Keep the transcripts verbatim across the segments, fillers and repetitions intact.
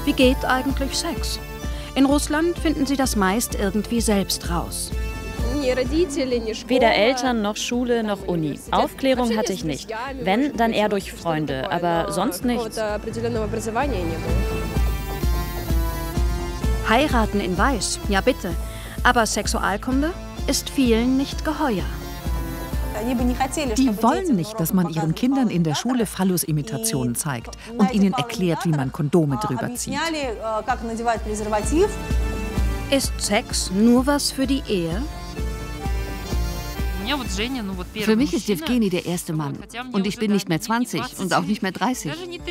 Wie geht eigentlich Sex? In Russland finden sie das meist irgendwie selbst raus. Weder Eltern noch Schule noch Uni. Aufklärung hatte ich nicht. Wenn, dann eher durch Freunde, aber sonst nichts. Heiraten in Weiß, ja bitte. Aber Sexualkunde ist vielen nicht geheuer. Die wollen nicht, dass man ihren Kindern in der Schule Phallus-Imitationen zeigt und ihnen erklärt, wie man Kondome drüber zieht. Ist Sex nur was für die Ehe? Für mich ist Jewgeni der erste Mann. Und ich bin nicht mehr zwanzig und auch nicht mehr dreißig.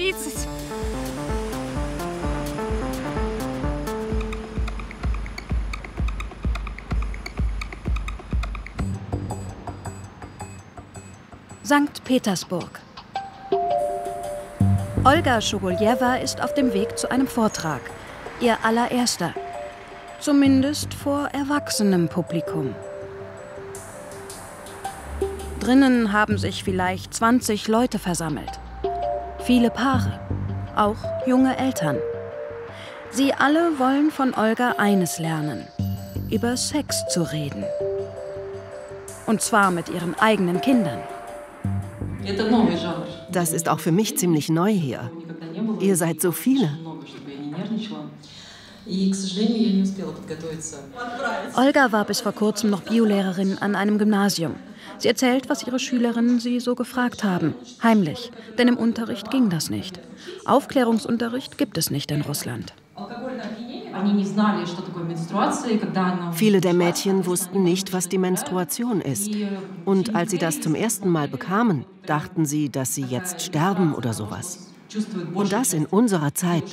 Sankt Petersburg. Olga Schugoljewa ist auf dem Weg zu einem Vortrag. Ihr allererster. Zumindest vor erwachsenem Publikum. Drinnen haben sich vielleicht zwanzig Leute versammelt. Viele Paare, auch junge Eltern. Sie alle wollen von Olga eines lernen: über Sex zu reden. Und zwar mit ihren eigenen Kindern. Das ist auch für mich ziemlich neu hier. Ihr seid so viele. Olga war bis vor kurzem noch Biolehrerin an einem Gymnasium. Sie erzählt, was ihre Schülerinnen sie so gefragt haben. Heimlich, denn im Unterricht ging das nicht. Aufklärungsunterricht gibt es nicht in Russland. Viele der Mädchen wussten nicht, was die Menstruation ist. Und als sie das zum ersten Mal bekamen, dachten sie, dass sie jetzt sterben oder sowas. Und das in unserer Zeit.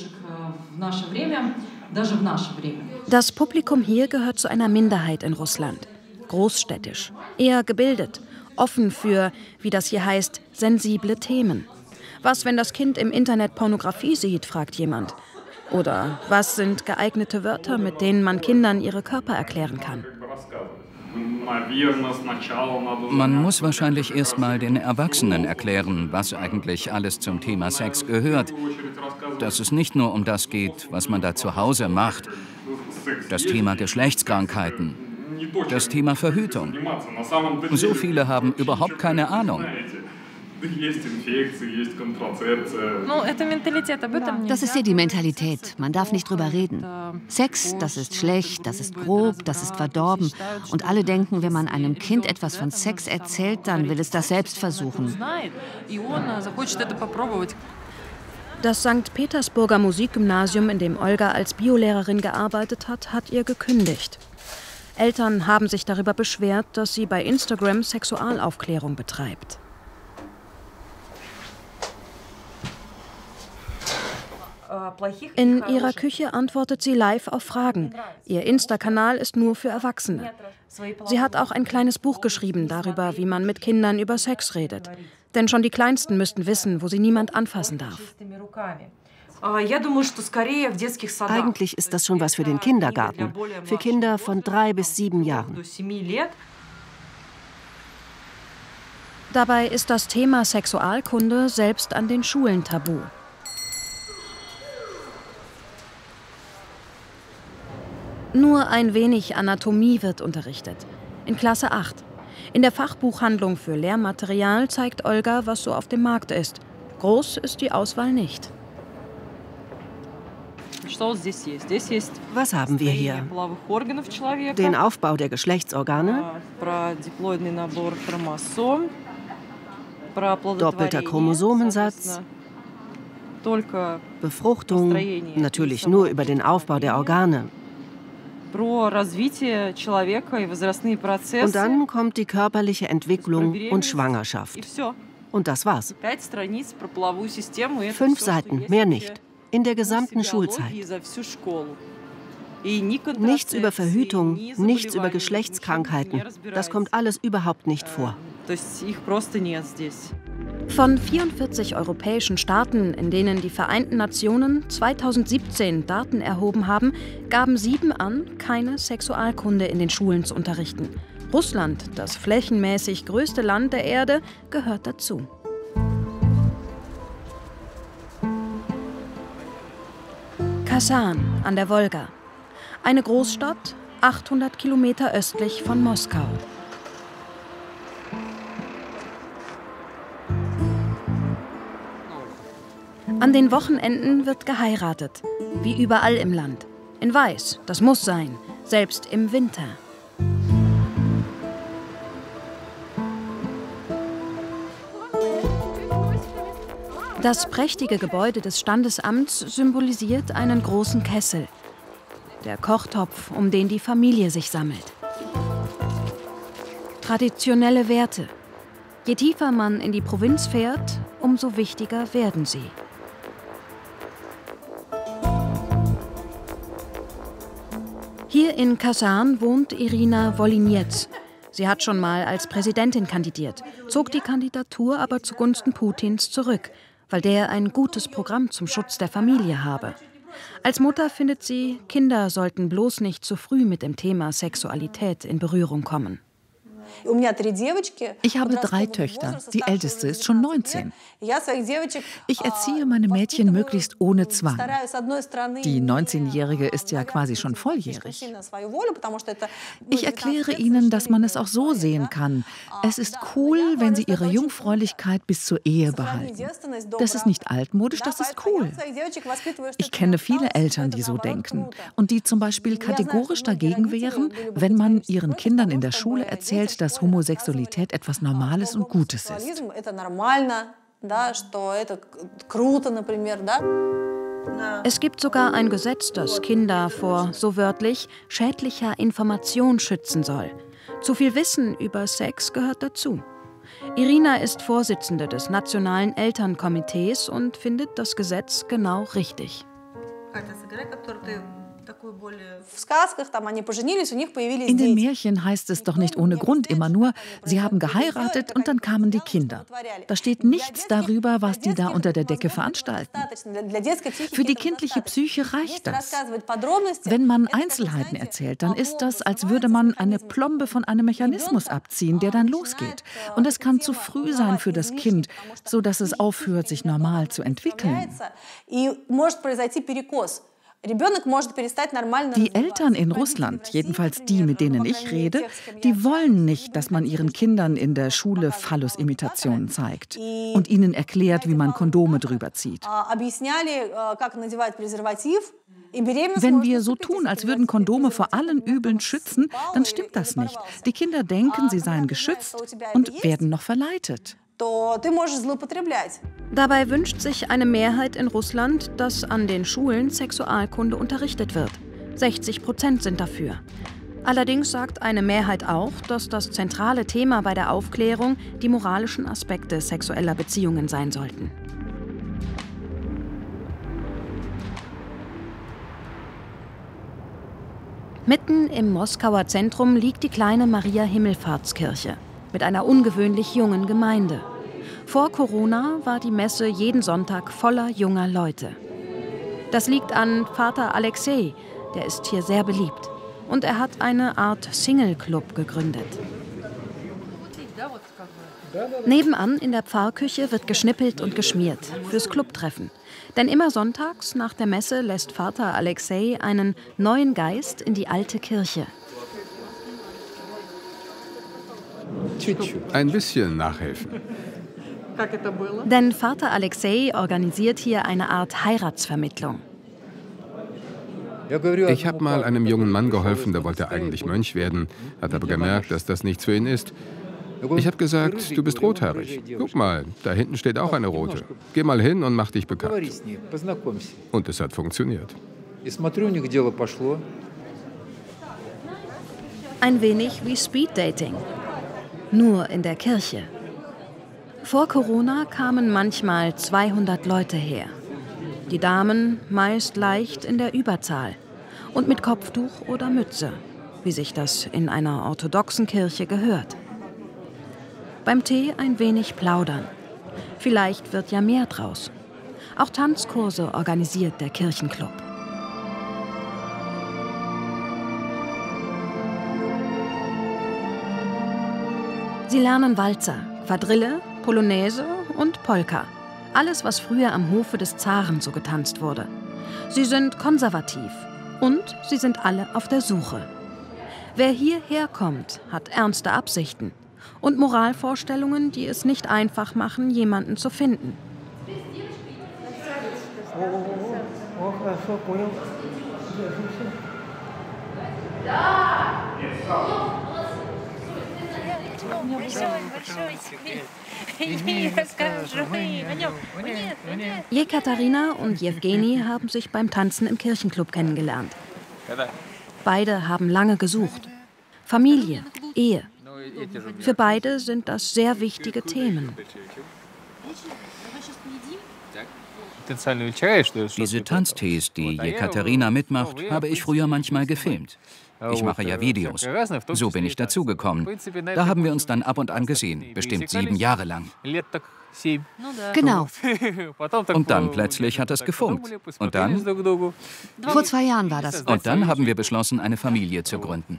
Das Publikum hier gehört zu einer Minderheit in Russland. Großstädtisch, eher gebildet, offen für, wie das hier heißt, sensible Themen. Was, wenn das Kind im Internet Pornografie sieht, fragt jemand. Oder was sind geeignete Wörter, mit denen man Kindern ihre Körper erklären kann? Man muss wahrscheinlich erst mal den Erwachsenen erklären, was eigentlich alles zum Thema Sex gehört. Dass es nicht nur um das geht, was man da zu Hause macht. Das Thema Geschlechtskrankheiten. Das Thema Verhütung. So viele haben überhaupt keine Ahnung. Das ist hier die Mentalität. Man darf nicht drüber reden. Sex, das ist schlecht, das ist grob, das ist verdorben. Und alle denken, wenn man einem Kind etwas von Sex erzählt, dann will es das selbst versuchen. Das Sankt Petersburger Musikgymnasium, in dem Olga als Biolehrerin gearbeitet hat, hat ihr gekündigt. Eltern haben sich darüber beschwert, dass sie bei Instagram Sexualaufklärung betreibt. In ihrer Küche antwortet sie live auf Fragen. Ihr Insta-Kanal ist nur für Erwachsene. Sie hat auch ein kleines Buch geschrieben darüber, wie man mit Kindern über Sex redet. Denn schon die Kleinsten müssten wissen, wo sie niemand anfassen darf. Eigentlich ist das schon was für den Kindergarten. Für Kinder von drei bis sieben Jahren. Dabei ist das Thema Sexualkunde selbst an den Schulen tabu. Nur ein wenig Anatomie wird unterrichtet. In Klasse acht. In der Fachbuchhandlung für Lehrmaterial zeigt Olga, was so auf dem Markt ist. Groß ist die Auswahl nicht. Was haben wir hier? Den Aufbau der Geschlechtsorgane, doppelter Chromosomensatz, Befruchtung, natürlich nur über den Aufbau der Organe. Und dann kommt die körperliche Entwicklung und Schwangerschaft. Und das war's. Fünf Seiten, mehr nicht. In der gesamten Schulzeit. Nichts über Verhütung, nichts über Geschlechtskrankheiten. Das kommt alles überhaupt nicht vor. Von vierundvierzig europäischen Staaten, in denen die Vereinten Nationen zweitausendsiebzehn Daten erhoben haben, gaben sieben an, keine Sexualkunde in den Schulen zu unterrichten. Russland, das flächenmäßig größte Land der Erde, gehört dazu. Kasan an der Wolga. Eine Großstadt, achthundert Kilometer östlich von Moskau. An den Wochenenden wird geheiratet, wie überall im Land. In Weiß, das muss sein, selbst im Winter. Das prächtige Gebäude des Standesamts symbolisiert einen großen Kessel. Der Kochtopf, um den die Familie sich sammelt. Traditionelle Werte. Je tiefer man in die Provinz fährt, umso wichtiger werden sie. Hier in Kasan wohnt Irina Wolinets. Sie hat schon mal als Präsidentin kandidiert, zog die Kandidatur aber zugunsten Putins zurück, weil der ein gutes Programm zum Schutz der Familie habe. Als Mutter findet sie, Kinder sollten bloß nicht zu früh mit dem Thema Sexualität in Berührung kommen. Ich habe drei Töchter. Die älteste ist schon neunzehn. Ich erziehe meine Mädchen möglichst ohne Zwang. Die neunzehnjährige ist ja quasi schon volljährig. Ich erkläre ihnen, dass man es auch so sehen kann. Es ist cool, wenn sie ihre Jungfräulichkeit bis zur Ehe behalten. Das ist nicht altmodisch, das ist cool. Ich kenne viele Eltern, die so denken und die zum Beispiel kategorisch dagegen wären, wenn man ihren Kindern in der Schule erzählt, dass Homosexualität etwas Normales und Gutes ist. Es gibt sogar ein Gesetz, das Kinder vor, so wörtlich, schädlicher Information schützen soll. Zu viel Wissen über Sex gehört dazu. Irina ist Vorsitzende des Nationalen Elternkomitees und findet das Gesetz genau richtig. In den Märchen heißt es doch nicht ohne Grund immer nur, sie haben geheiratet und dann kamen die Kinder. Da steht nichts darüber, was die da unter der Decke veranstalten. Für die kindliche Psyche reicht das. Wenn man Einzelheiten erzählt, dann ist das, als würde man eine Plombe von einem Mechanismus abziehen, der dann losgeht. Und es kann zu früh sein für das Kind, sodass es aufhört, sich normal zu entwickeln. Die Eltern in Russland, jedenfalls die, mit denen ich rede, die wollen nicht, dass man ihren Kindern in der Schule Phallus-Imitationen zeigt und ihnen erklärt, wie man Kondome drüber zieht. Wenn wir so tun, als würden Kondome vor allen Übeln schützen, dann stimmt das nicht. Die Kinder denken, sie seien geschützt und werden noch verleitet. Dabei wünscht sich eine Mehrheit in Russland, dass an den Schulen Sexualkunde unterrichtet wird. sechzig Prozent sind dafür. Allerdings sagt eine Mehrheit auch, dass das zentrale Thema bei der Aufklärung die moralischen Aspekte sexueller Beziehungen sein sollten. Mitten im Moskauer Zentrum liegt die kleine Maria-Himmelfahrtskirche mit einer ungewöhnlich jungen Gemeinde. Vor Corona war die Messe jeden Sonntag voller junger Leute. Das liegt an Vater Alexei, der ist hier sehr beliebt. Und er hat eine Art Single-Club gegründet. Nebenan in der Pfarrküche wird geschnippelt und geschmiert fürs Clubtreffen. Denn immer sonntags nach der Messe lässt Vater Alexei einen neuen Geist in die alte Kirche. Ein bisschen nachhelfen. Denn Vater Alexei organisiert hier eine Art Heiratsvermittlung. Ich habe mal einem jungen Mann geholfen, der wollte eigentlich Mönch werden, hat aber gemerkt, dass das nichts für ihn ist. Ich habe gesagt, du bist rothaarig. Guck mal, da hinten steht auch eine rote. Geh mal hin und mach dich bekannt. Und es hat funktioniert. Ein wenig wie Speeddating. Nur in der Kirche. Vor Corona kamen manchmal zweihundert Leute her. Die Damen meist leicht in der Überzahl und mit Kopftuch oder Mütze, wie sich das in einer orthodoxen Kirche gehört. Beim Tee ein wenig plaudern. Vielleicht wird ja mehr draus. Auch Tanzkurse organisiert der Kirchenclub. Sie lernen Walzer, Quadrille, Polonaise und Polka. Alles, was früher am Hofe des Zaren so getanzt wurde. Sie sind konservativ und sie sind alle auf der Suche. Wer hierher kommt, hat ernste Absichten und Moralvorstellungen, die es nicht einfach machen, jemanden zu finden. Jekaterina und Jewgeni haben sich beim Tanzen im Kirchenclub kennengelernt. Beide haben lange gesucht. Familie, Ehe. Für beide sind das sehr wichtige Themen. Diese Tanztees, die Jekaterina mitmacht, habe ich früher manchmal gefilmt. Ich mache ja Videos. So bin ich dazugekommen. Da haben wir uns dann ab und an gesehen, bestimmt sieben Jahre lang. Genau. Und dann plötzlich hat es gefunkt. Und dann? Vor zwei Jahren war das. Und dann haben wir beschlossen, eine Familie zu gründen.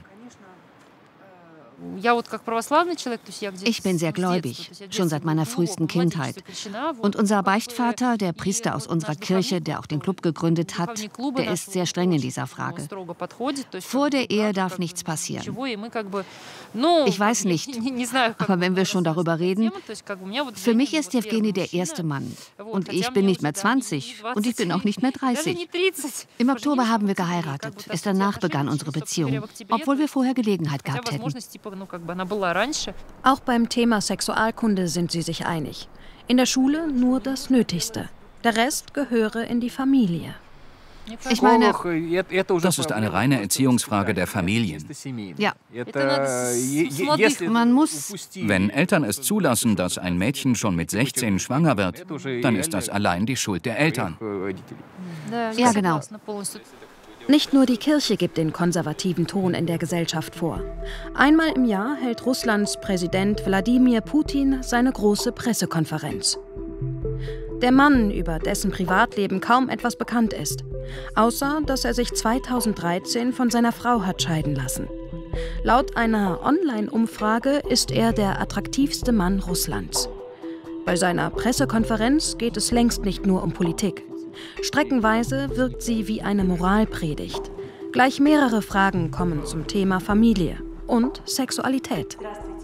Ich bin sehr gläubig, schon seit meiner frühesten Kindheit. Und unser Beichtvater, der Priester aus unserer Kirche, der auch den Club gegründet hat, der ist sehr streng in dieser Frage. Vor der Ehe darf nichts passieren. Ich weiß nicht, aber wenn wir schon darüber reden, für mich ist Jewgeni der erste Mann. Und ich bin nicht mehr zwanzig und ich bin auch nicht mehr dreißig. Im Oktober haben wir geheiratet. Erst danach begann unsere Beziehung, obwohl wir vorher Gelegenheit gehabt hätten. Auch beim Thema Sexualkunde sind sie sich einig. In der Schule nur das Nötigste. Der Rest gehöre in die Familie. Ich meine, das ist eine reine Erziehungsfrage der Familien. Ja. Man muss... Wenn Eltern es zulassen, dass ein Mädchen schon mit sechzehn schwanger wird, dann ist das allein die Schuld der Eltern. Ja, genau. Nicht nur die Kirche gibt den konservativen Ton in der Gesellschaft vor. Einmal im Jahr hält Russlands Präsident Wladimir Putin seine große Pressekonferenz. Der Mann, über dessen Privatleben kaum etwas bekannt ist, außer dass er sich zweitausenddreizehn von seiner Frau hat scheiden lassen. Laut einer Online-Umfrage ist er der attraktivste Mann Russlands. Bei seiner Pressekonferenz geht es längst nicht nur um Politik. Streckenweise wirkt sie wie eine Moralpredigt. Gleich mehrere Fragen kommen zum Thema Familie und Sexualität.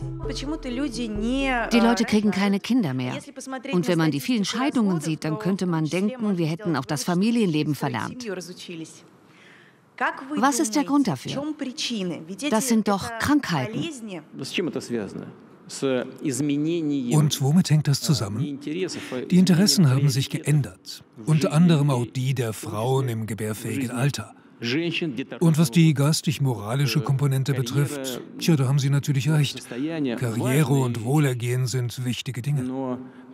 Die Leute kriegen keine Kinder mehr. Und wenn man die vielen Scheidungen sieht, dann könnte man denken, wir hätten auch das Familienleben verlernt. Was ist der Grund dafür? Das sind doch Krankheiten. Und womit hängt das zusammen? Die Interessen haben sich geändert, unter anderem auch die der Frauen im gebärfähigen Alter. Und was die geistig-moralische Komponente betrifft, tja, da haben Sie natürlich recht. Karriere und Wohlergehen sind wichtige Dinge.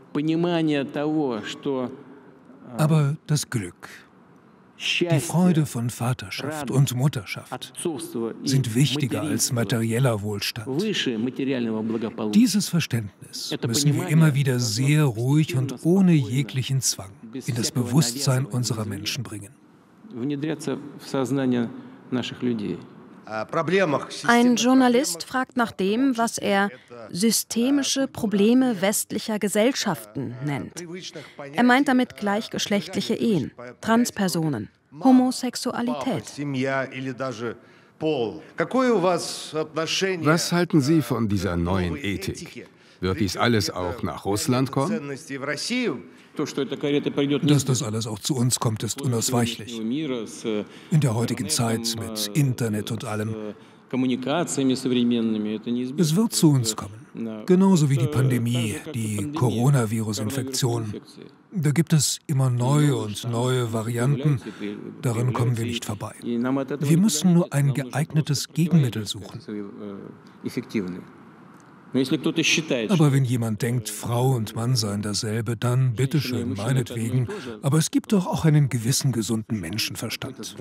Aber das Glück, die Freude von Vaterschaft und Mutterschaft sind wichtiger als materieller Wohlstand. Dieses Verständnis müssen wir immer wieder sehr ruhig und ohne jeglichen Zwang in das Bewusstsein unserer Menschen bringen. Ein Journalist fragt nach dem, was er systemische Probleme westlicher Gesellschaften nennt. Er meint damit gleichgeschlechtliche Ehen, Transpersonen, Homosexualität. Was halten Sie von dieser neuen Ethik? Wird dies alles auch nach Russland kommen? Dass das alles auch zu uns kommt, ist unausweichlich. In der heutigen Zeit mit Internet und allem. Es wird zu uns kommen. Genauso wie die Pandemie, die Coronavirus-Infektion. Da gibt es immer neue und neue Varianten. Daran kommen wir nicht vorbei. Wir müssen nur ein geeignetes Gegenmittel suchen. Aber wenn jemand denkt, Frau und Mann seien dasselbe, dann bitteschön, meinetwegen. Aber es gibt doch auch einen gewissen gesunden Menschenverstand.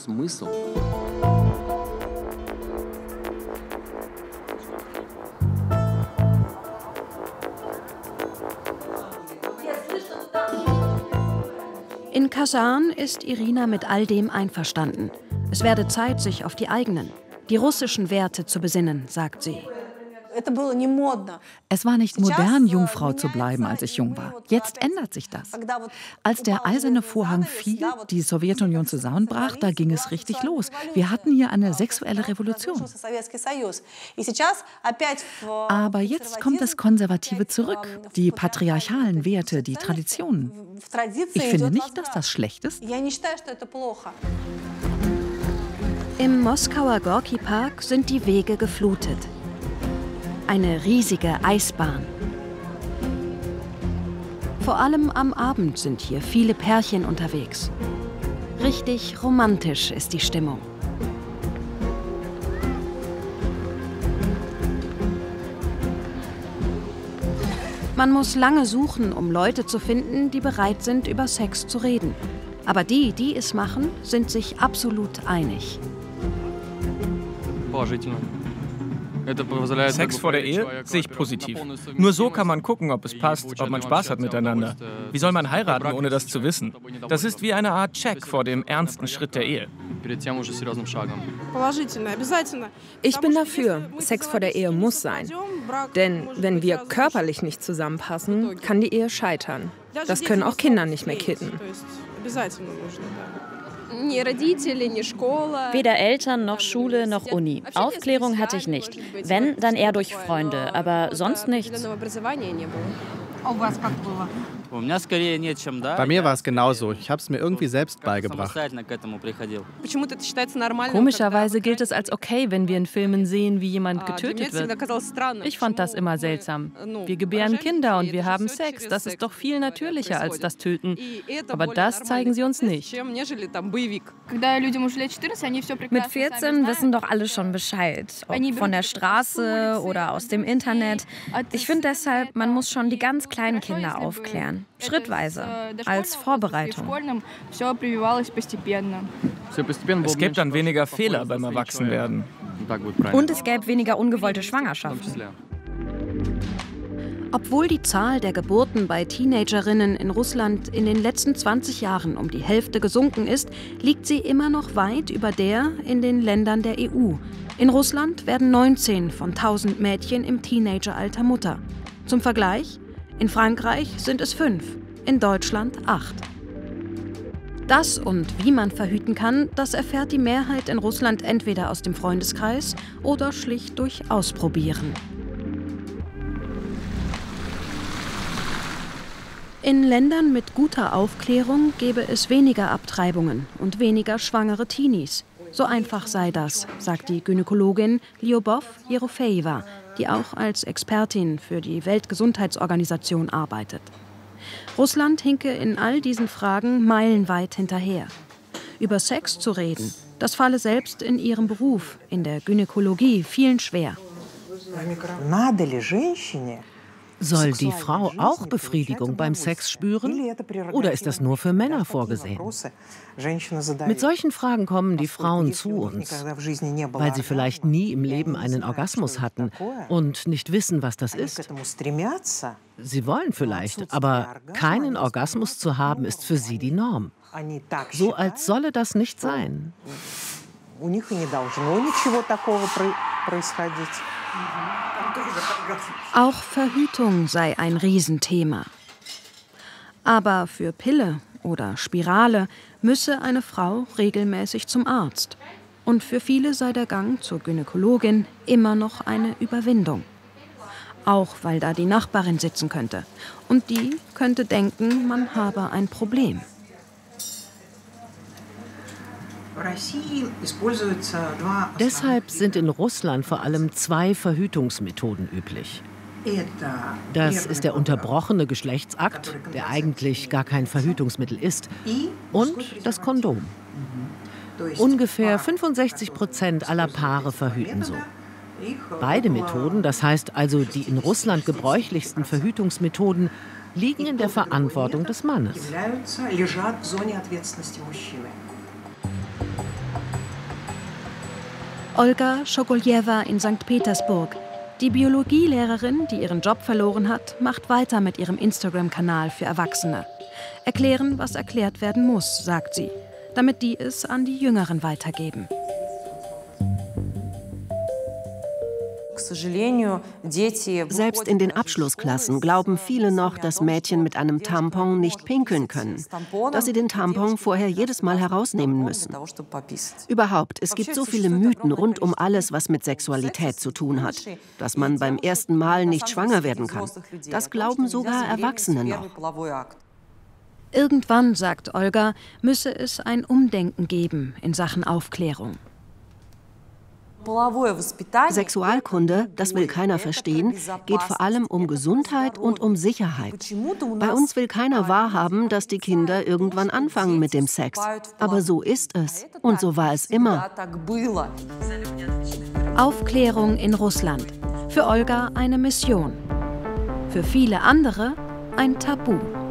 In Kasan ist Irina mit all dem einverstanden. Es werde Zeit, sich auf die eigenen, die russischen Werte zu besinnen, sagt sie. Es war nicht modern, Jungfrau zu bleiben, als ich jung war. Jetzt ändert sich das. Als der eiserne Vorhang fiel, die Sowjetunion zusammenbrach, da ging es richtig los. Wir hatten hier eine sexuelle Revolution. Aber jetzt kommt das Konservative zurück, die patriarchalen Werte, die Traditionen. Ich finde nicht, dass das schlecht ist. Im Moskauer Gorki-Park sind die Wege geflutet. Eine riesige Eisbahn. Vor allem am Abend sind hier viele Pärchen unterwegs. Richtig romantisch ist die Stimmung. Man muss lange suchen, um Leute zu finden, die bereit sind, über Sex zu reden. Aber die, die es machen, sind sich absolut einig. Sex vor der Ehe sehe ich positiv. Nur so kann man gucken, ob es passt, ob man Spaß hat miteinander. Wie soll man heiraten, ohne das zu wissen? Das ist wie eine Art Check vor dem ernsten Schritt der Ehe. Ich bin dafür. Sex vor der Ehe muss sein. Denn wenn wir körperlich nicht zusammenpassen, kann die Ehe scheitern. Das können auch Kinder nicht mehr kitten. Weder Eltern noch Schule noch Uni. Aufklärung hatte ich nicht. Wenn, dann eher durch Freunde, aber sonst nichts. Bei mir war es genauso. Ich habe es mir irgendwie selbst beigebracht. Komischerweise gilt es als okay, wenn wir in Filmen sehen, wie jemand getötet wird. Ich fand das immer seltsam. Wir gebären Kinder und wir haben Sex. Das ist doch viel natürlicher als das Töten. Aber das zeigen sie uns nicht. Mit vierzehn wissen doch alle schon Bescheid. Ob von der Straße oder aus dem Internet. Ich finde deshalb, man muss schon die ganz kleinen Kinder aufklären. Schrittweise, als Vorbereitung. Es gibt dann weniger Fehler beim Erwachsenwerden. Und es gäbe weniger ungewollte Schwangerschaften. Obwohl die Zahl der Geburten bei Teenagerinnen in Russland in den letzten zwanzig Jahren um die Hälfte gesunken ist, liegt sie immer noch weit über der in den Ländern der E U. In Russland werden neunzehn von tausend Mädchen im Teenageralter Mutter. Zum Vergleich: in Frankreich sind es fünf, in Deutschland acht. Das und wie man verhüten kann, das erfährt die Mehrheit in Russland entweder aus dem Freundeskreis oder schlicht durch Ausprobieren. In Ländern mit guter Aufklärung gäbe es weniger Abtreibungen und weniger schwangere Teenies. So einfach sei das, sagt die Gynäkologin Lyubov Jerofejewa, die auch als Expertin für die Weltgesundheitsorganisation arbeitet. Russland hinke in all diesen Fragen meilenweit hinterher. Über Sex zu reden, das falle selbst in ihrem Beruf, in der Gynäkologie, vielen schwer. Soll die Frau auch Befriedigung beim Sex spüren? Oder ist das nur für Männer vorgesehen? Mit solchen Fragen kommen die Frauen zu uns, weil sie vielleicht nie im Leben einen Orgasmus hatten und nicht wissen, was das ist. Sie wollen vielleicht, aber keinen Orgasmus zu haben, ist für sie die Norm. So als solle das nicht sein. Auch Verhütung sei ein Riesenthema. Aber für Pille oder Spirale müsse eine Frau regelmäßig zum Arzt. Und für viele sei der Gang zur Gynäkologin immer noch eine Überwindung. Auch weil da die Nachbarin sitzen könnte. Und die könnte denken, man habe ein Problem. Deshalb sind in Russland vor allem zwei Verhütungsmethoden üblich. Das ist der unterbrochene Geschlechtsakt, der eigentlich gar kein Verhütungsmittel ist, und das Kondom. Ungefähr fünfundsechzig Prozent aller Paare verhüten so. Beide Methoden, das heißt also die in Russland gebräuchlichsten Verhütungsmethoden, liegen in der Verantwortung des Mannes. Olga Schogoljewa in Sankt Petersburg. Die Biologielehrerin, die ihren Job verloren hat, macht weiter mit ihrem Instagram-Kanal für Erwachsene. Erklären, was erklärt werden muss, sagt sie, damit die es an die Jüngeren weitergeben. Selbst in den Abschlussklassen glauben viele noch, dass Mädchen mit einem Tampon nicht pinkeln können, dass sie den Tampon vorher jedes Mal herausnehmen müssen. Überhaupt, es gibt so viele Mythen rund um alles, was mit Sexualität zu tun hat, dass man beim ersten Mal nicht schwanger werden kann. Das glauben sogar Erwachsene noch. Irgendwann, sagt Olga, müsse es ein Umdenken geben in Sachen Aufklärung. Sexualkunde, das will keiner verstehen, geht vor allem um Gesundheit und um Sicherheit. Bei uns will keiner wahrhaben, dass die Kinder irgendwann anfangen mit dem Sex. Aber so ist es. Und so war es immer. Aufklärung in Russland. Für Olga eine Mission. Für viele andere ein Tabu.